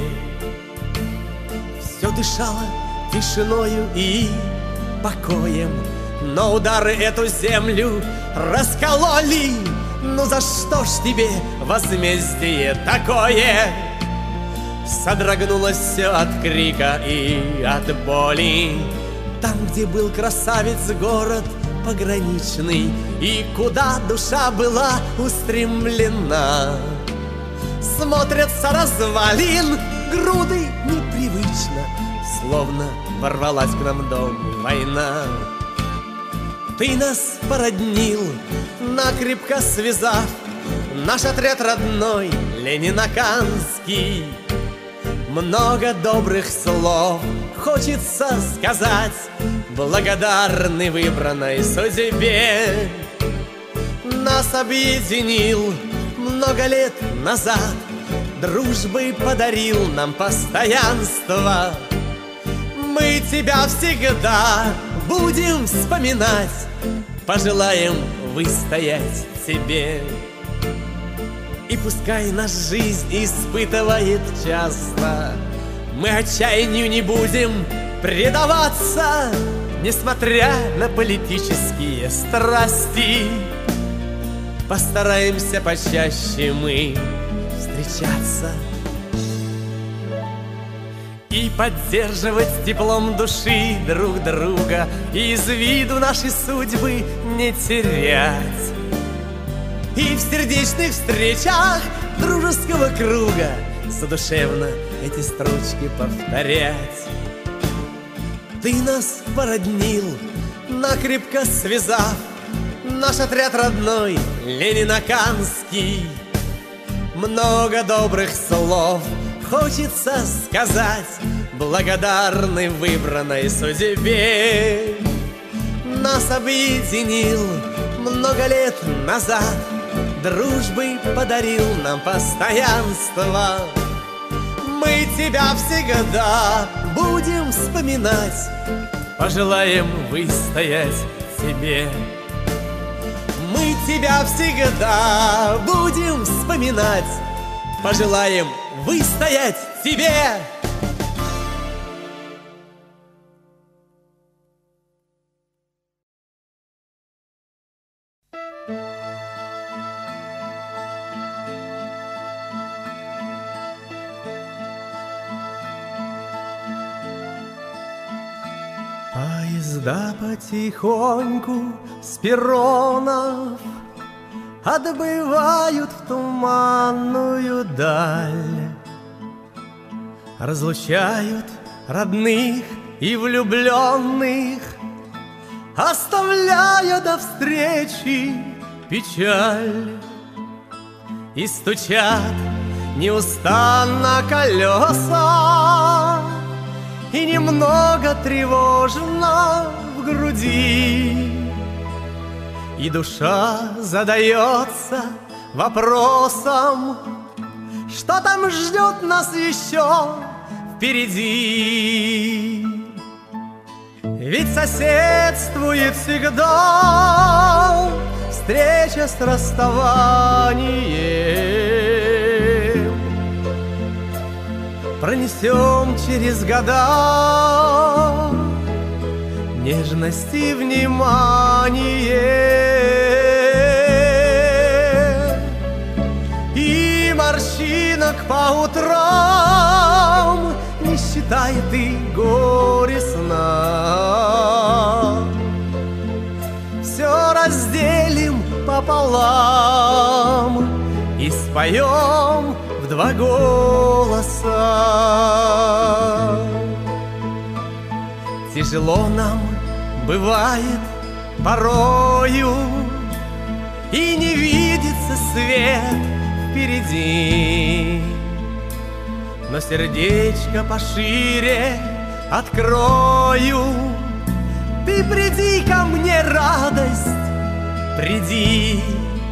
Все дышало тишиною и покоем, но удары эту землю раскололи. Ну за что ж тебе возмездие такое? Содрогнулось все от крика и от боли. Там, где был красавец город пограничный, и куда душа была устремлена, смотрятся развалин груды непривычно, словно ворвалась к нам дом война. Ты нас породнил, накрепко связав, наш отряд родной, ленинаканский. Много добрых слов хочется сказать, благодарны выбранной судьбе. Нас объединил много лет назад, дружбой подарил нам постоянство. Мы тебя всегда будем вспоминать, пожелаем выстоять тебе. И пускай наша жизнь испытывает часто, мы отчаянию не будем предаваться, несмотря на политические страсти. Постараемся почаще мы встречаться и поддерживать теплом души друг друга, и из виду наши судьбы не терять. И в сердечных встречах дружеского круга задушевно эти строчки повторять. Ты нас породнил, накрепко связав, наш отряд родной, ленинаканский. Много добрых слов хочется сказать, благодарны выбранной судьбе. Нас объединил много лет назад, дружбой подарил нам постоянство. Мы тебя всегда будем вспоминать, пожелаем выстоять тебе. Мы тебя всегда будем вспоминать, пожелаем выстоять тебе. Поезда потихоньку с перронов отбывают в туманную даль, разлучают родных и влюбленных, оставляя до встречи печаль. И стучат неустанно колеса, и немного тревожно в груди. И душа задается вопросом, что там ждет нас еще впереди. Ведь соседствует всегда встреча с расставанием. Пронесем через года нежность и внимание, и морщинок по утрам не считай ты горестно. Все разделим пополам и споем в два голоса. Тяжело нам бывает порою, и не видится свет впереди. Но сердечко пошире открою. Ты приди ко мне, радость, приди.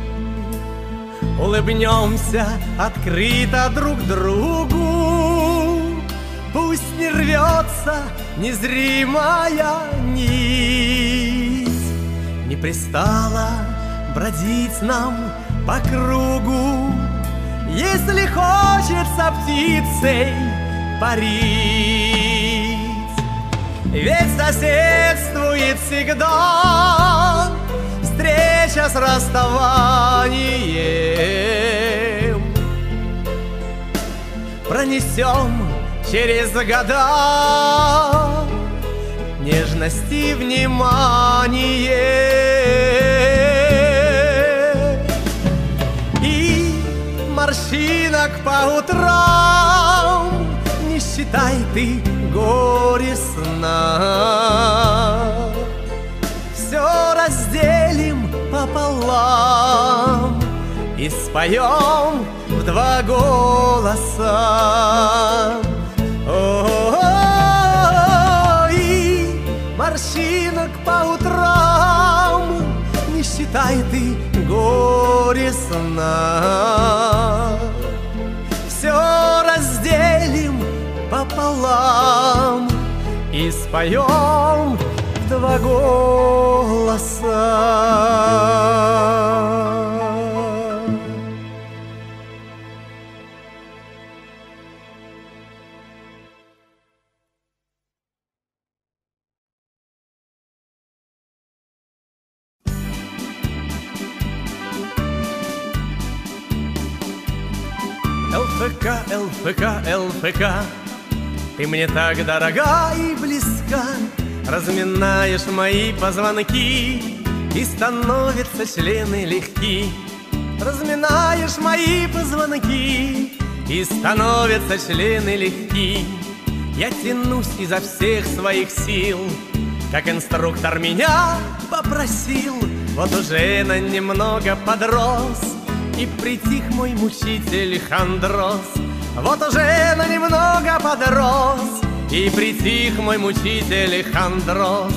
Улыбнемся открыто друг другу. Пусть не рвется незримая нить. Не пристало бродить нам по кругу, если хочется птицей парить. Ведь соседствует всегда встреча с расставанием. Пронесем через года нежность и внимание, и морщинок по утрам не считай ты горестно. Все разделим пополам и споем в два голоса. О-о-о, и морщинок по утрам не считай ты горестно. Все разделим пополам и споем в два голоса. ЛФК, ЛФК, ЛФК, ты мне так дорога и близка. Разминаешь мои позвонки, и становятся члены легки. Разминаешь мои позвонки, и становятся члены легки. Я тянусь изо всех своих сил, как инструктор меня попросил. Вот уже на немного подрос, и притих мой мучитель хандроз. Вот уже на немного подрос, и притих мой мучитель хандроз.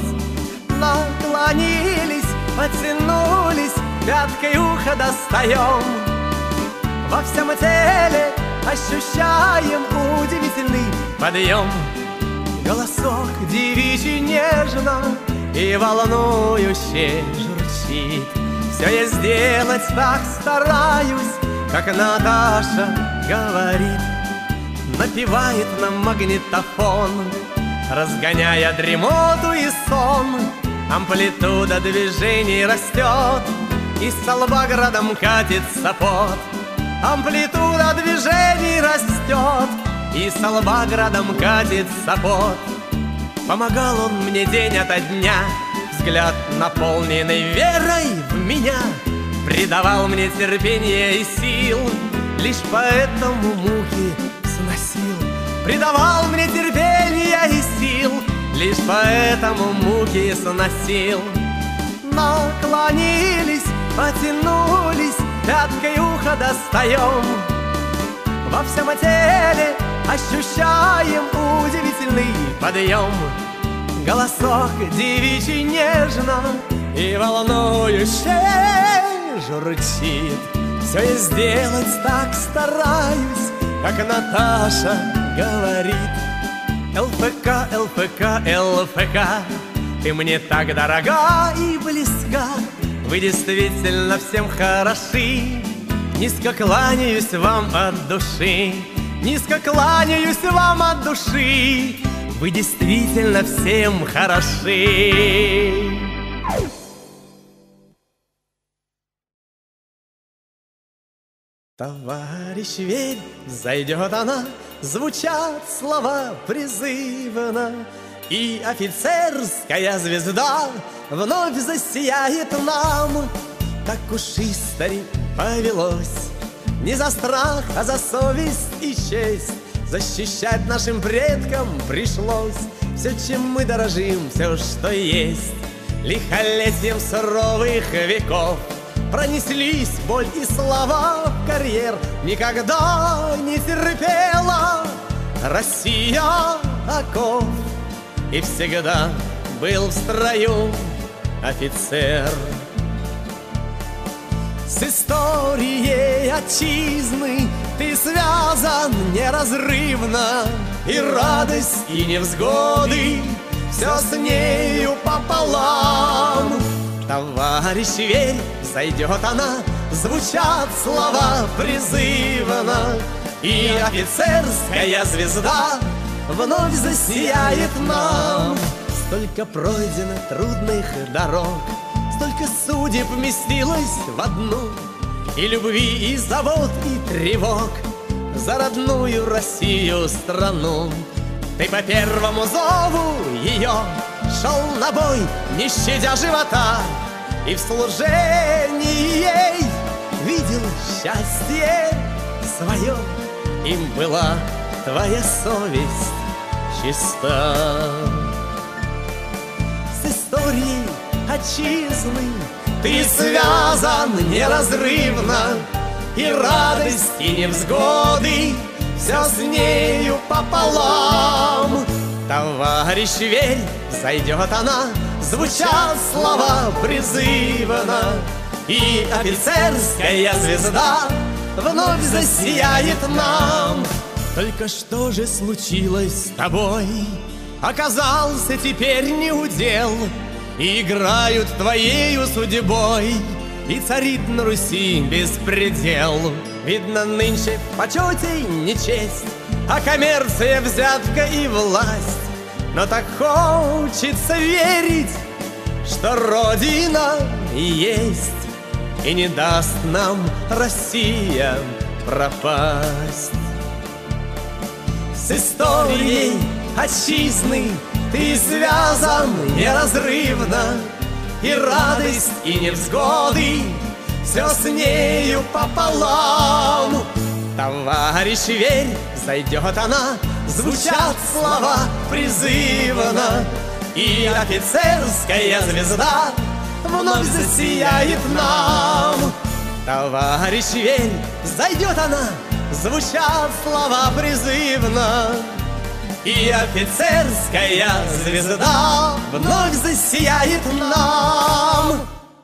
Наклонились, потянулись, пяткой ухо достаем. Во всем теле ощущаем удивительный подъем. Голосок девичий нежно и волнующе журчит. Все я сделать так стараюсь, как Наташа говорит. Напевает нам магнитофон, разгоняя дремоту и сон. Амплитуда движений растет, и со лба градом катится пот. Амплитуда движений растет, и со лба градом катится пот. Помогал он мне день ото дня, взгляд, наполненный верой в меня, придавал мне терпение и сил, лишь поэтому муки сносил. Придавал мне терпение и сил, лишь поэтому муки сносил. Наклонились, потянулись, пяткой ухо достаем. Во всем теле ощущаем удивительный подъем. Голосок девичий нежно и волнующе журчит. Все я сделать так стараюсь, как Наташа говорит. ЛФК, ЛФК, ЛФК, ты мне так дорога и близка. Вы действительно всем хороши. Низко кланяюсь вам от души, низко кланяюсь вам от души. Вы действительно всем хороши. Товарищ, верь, зайдет она, звучат слова призывно, и офицерская звезда вновь засияет нам. Так уж истори повелось, не за страх, а за совесть и честь. Защищать нашим предкам пришлось все, чем мы дорожим, все, что есть. Лихолетием суровых веков пронеслись боль и слава в карьер. Никогда не терпела Россия оков, и всегда был в строю офицер. С историей отчизны ты связан неразрывно, и радость, и невзгоды все с нею пополам. Товарищ, верь, зайдет она, звучат слова призывно, и офицерская звезда вновь засияет нам. Столько пройдено трудных дорог, столько судеб вместилось в одну, и любви, и забот, и тревог за родную Россию страну. Ты по первому зову ее шел на бой, не щадя живота, и в служении ей видел счастье свое. Им была твоя совесть чиста. С историей отчизны ты связан неразрывно, и радость, и невзгоды все с нею пополам. Товарищ, верь, зайдет она, звучат слова призывно, и офицерская звезда вновь засияет нам. Только что же случилось с тобой? Оказался теперь неудел, и играют твоею судьбой, и царит на Руси беспредел. Видно, нынче в почете не честь, а коммерция, взятка и власть. Но так хочется верить, что Родина есть, и не даст нам Россия пропасть. С историей отчизны ты связан неразрывно, и радость, и невзгоды все с нею пополам. Товарищ, верь, зайдет она, звучат слова призывно, и офицерская звезда вновь засияет нам. Товарищ, верь, зайдет она, звучат слова призывно, и офицерская звезда вновь засияет нам.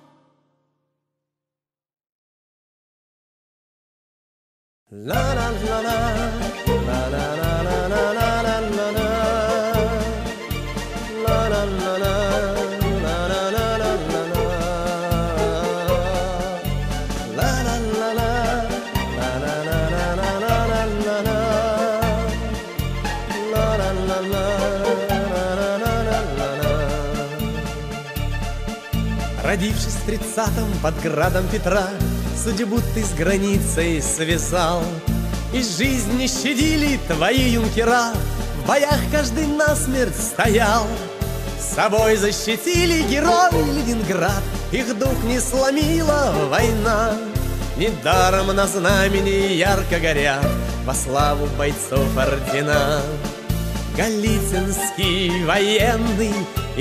Родившись в тридцатом под градом Петра, судьбу ты с границей связал, и жизнь не щадили твои юнкера, в боях каждый насмерть стоял. С собой защитили герой Ленинград, их дух не сломила война. Недаром на знамени ярко горят во славу бойцов ордена. Голицынский военный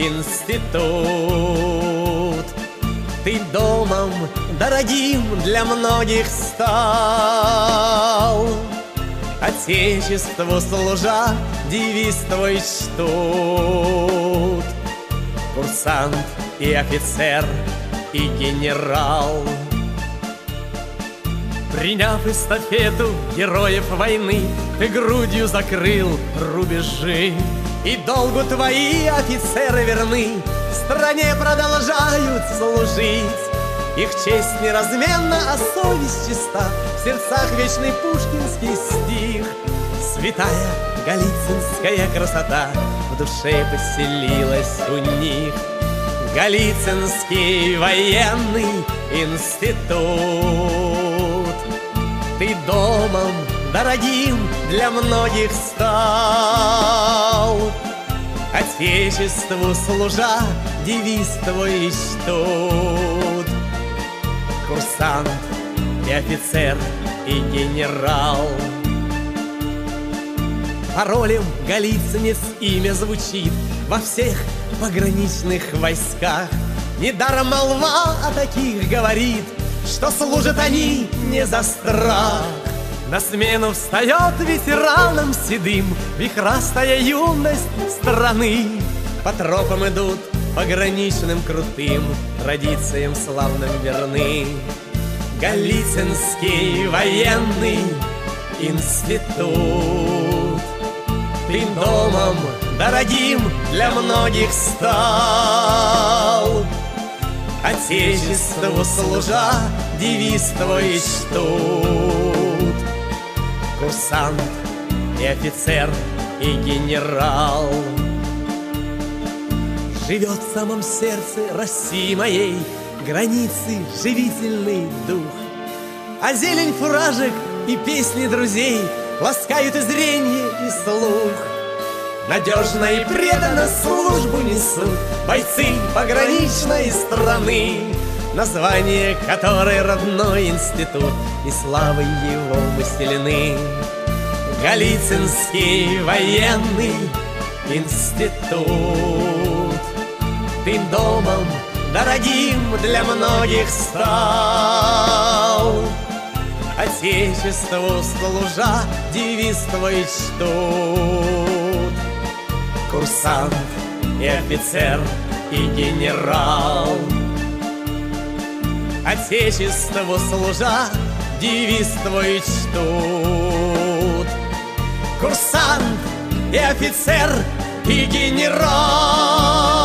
институт, ты домом дорогим для многих стал. Отец Отечеству служа, девиз твой чтут курсант и офицер и генерал. Приняв эстафету героев войны, ты грудью закрыл рубежи, и долгу твои офицеры верны, стране продолжают служить. Их честь неразменна, а совесть чиста, в сердцах вечный пушкинский стих. Святая галицинская красота в душе поселилась у них. Голицынский военный институт. Ты домом дорогим для многих стал, Отечеству служа, девиз твой чтут курсант и офицер и генерал. Паролем голицынец имя звучит во всех пограничных войсках. Недаром молва о таких говорит, что служат они не за страх. На смену встает ветеранам седым вихрастая юность страны. По тропам идут пограничным крутым, традициям славным верны. Голицынский военный институт. Ты домом дорогим для многих стал, Отечеству служа, девиз твой чтут курсант и офицер и генерал. Живет в самом сердце России моей границы живительный дух, а зелень фуражек и песни друзей ласкают и зрение, и слух. Надежно и преданно службу несут бойцы пограничной страны, название которой родной институт, и славой его мы селены. Голицынский военный институт. Ты домом дорогим для многих стал, Отечеству служа, девиз твой чтут курсант и офицер и генерал. Отечеству служа, девиз твой чтут курсант и офицер и генерал.